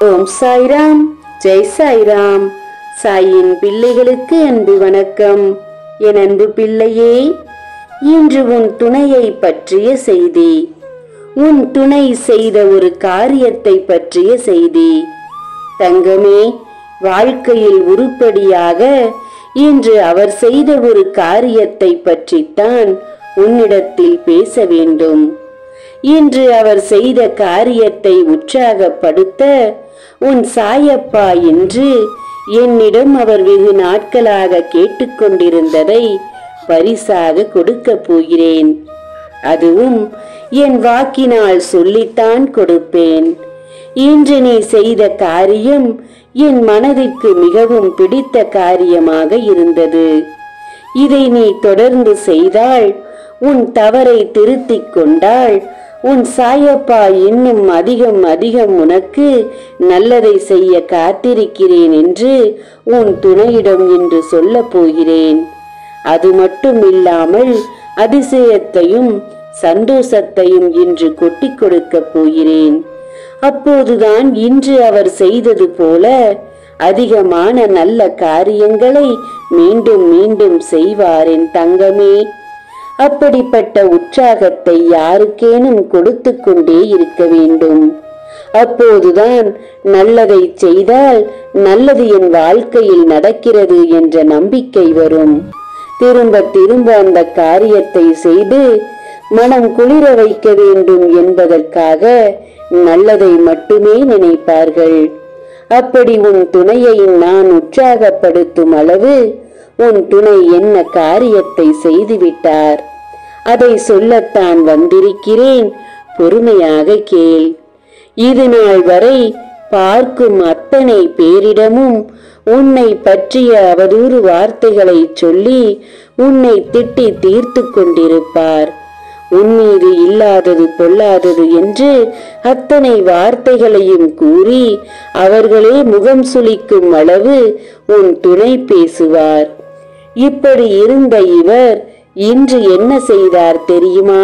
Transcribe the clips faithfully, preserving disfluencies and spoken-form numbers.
ஓம் சாய்ராம், ஜெய் சாய்ராம். சாயின் பிள்ளைகளுக்கு அன்பு வணக்கம். என் அன்பு பிள்ளையே, இன்று உன் துணையை பற்றிய செய்தி, உன் துணை செய்த ஒரு காரியத்தை பற்றிய செய்தி. தங்கமே, வாழ்க்கையில் உருப்படியாக இன்று அவர் செய்த ஒரு காரியத்தை பற்றித்தான் உன்னிடத்தில் பேச வேண்டும். இன்று அவர் செய்த காரியத்தை உற்சாகப்படுத்த உன் சாயப்பா என்று என்னிடம் அவர் வெகு நாட்களாக கேட்டுக்கொண்டிருந்ததை பரிசாக கொடுக்க போகிறேன். அதுவும் என் வாக்கினால் சொல்லித்தான் கொடுப்பேன். இன்று நீ செய்த காரியம் என் மனதிற்கு மிகவும் பிடித்த காரியமாக இருந்தது. இதை நீ தொடர்ந்து செய்தால், உன் தவறை திருத்திக் கொண்டால், உன் சாயப்பா இன்னும் அதிகம் அதிகம் உனக்கு நல்லதை செய்ய காத்திருக்கிறேன் என்று உன் துணையிடம் இன்று சொல்ல போகிறேன். அது மட்டும் இல்லாமல் அதிசயத்தையும் சந்தோஷத்தையும் இன்று கொட்டி கொடுக்க போகிறேன். அப்போதுதான் இன்று அவர் செய்தது போல அதிகமான நல்ல காரியங்களை மீண்டும் மீண்டும் செய்வார் என் தங்கமே. அப்படிப்பட்ட உற்சாகத்தை யாருக்கேனும் கொடுத்து கொண்டே இருக்க வேண்டும். அப்போதுதான் நல்லதை செய்தால் நல்லது என் வாழ்க்கையில் நடக்கிறது என்ற நம்பிக்கை வரும். திரும்ப திரும்ப அந்த காரியத்தை செய்து மனம் குளிர வைக்க வேண்டும் என்பதற்காக நல்லதை மட்டுமே நினைப்பார்கள். அப்படி உன் துணையை நான் உற்சாகப்படுத்தும் அளவு உன் துணை என்ன காரியத்தை செய்துவிட்டார், அதை சொல்லத்தான் வந்திருக்கிறேன். பொறுமையாக கேள். இது நாள் வரை பார்க்கும் அத்தனை பேரிடமும் உன்னை பற்றிய அவதூறு வார்த்தைகளை சொல்லி உன்னை திட்டி தீர்த்து கொண்டிருப்பார். உன் மீது இல்லாதது பொல்லாதது என்று அத்தனை வார்த்தைகளையும் கூறி அவர்களே முகம் சுளிக்கும் அளவு உன் துணை பேசுவார். இப்படி இருந்த இவர் இன்று என்ன செய்தார் தெரியுமா?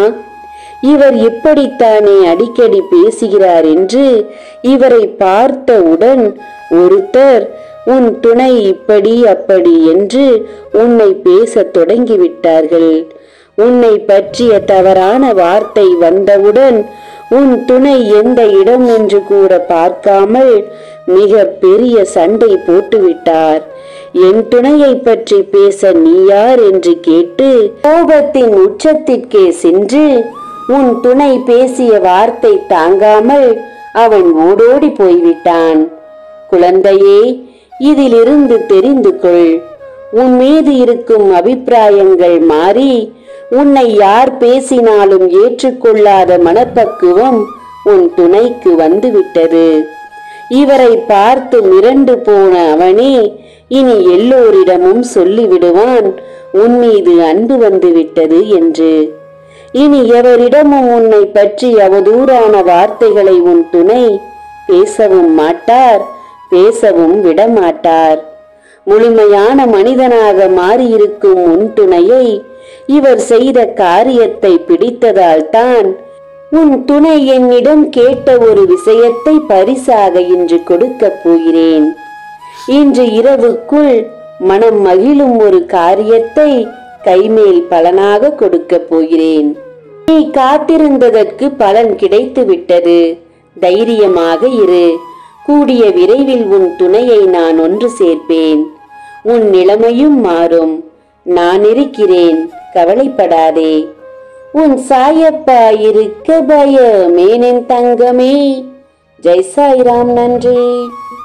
இவர் இப்படித்தானே அடிக்கடி பேசுகிறார் என்று இவரை பார்த்தவுடன் ஒருத்தர் உன் துணை இப்படி அப்படி என்று உன்னை பேசத் தொடங்கிவிட்டார்கள். உன்னை பற்றிய தவறான வார்த்தை வந்தவுடன் உன் துணை எந்த இடம் என்று கூட பார்க்காமல் மிக பெரிய சண்டை போட்டுவிட்டார். என் துணையை பற்றி பேச நீ யார் என்று கேட்டு கோபத்தின் உச்சத்திற்கே சென்று உன் துணை பேசிய வார்த்தை தாங்காமல் அவன் ஓடோடி போய்விட்டான். குழந்தையே, இதிலிருந்து தெரிந்து கொள். உன் மீது இருக்கும் அபிப்பிராயங்கள் மாறி உன்னை யார் பேசினாலும் ஏற்றுக்கொள்ளாத மனப்பக்குவம் உன் துணைக்கு வந்துவிட்டது. இவரை பார்த்து மிரண்டு போன அவனே இனி எல்லோரிடமும் சொல்லிவிடுவான் உன் மீது அன்பு வந்துவிட்டது என்று. இனி எவரிடமும் உன்னை பற்றி அவதூறான வார்த்தைகளை உன் துணை பேசவும் மாட்டார், பேசவும் விடமாட்டார். முழுமையான மனிதனாக மாறியிருக்கும் உன் துணையை இவர் செய்த காரியத்தை பிடித்ததால் தான் உன் துணை என்னிடம் கேட்ட ஒரு விஷயத்தை பரிசாக இன்று கொடுக்க போகிறேன். இன்று இரவுக்குள் மனம் மகிழும் ஒரு காரியத்தை கைமேல் பலனாக கொடுக்க போகிறேன். நீ காத்திருந்ததற்கு பலன் கிடைத்து விட்டது. தைரியமாக இரு. கூடிய விரைவில் உன் துணையை நான் ஒன்று சேர்ப்பேன். உன் நிலைமையும் மாறும். நான் இருக்கிறேன், கவலைப்படாதே. உன் சாயப்பா இருக்க பயமேன் என் தங்கமே. ஜெய் சாய்ராம். நன்றி.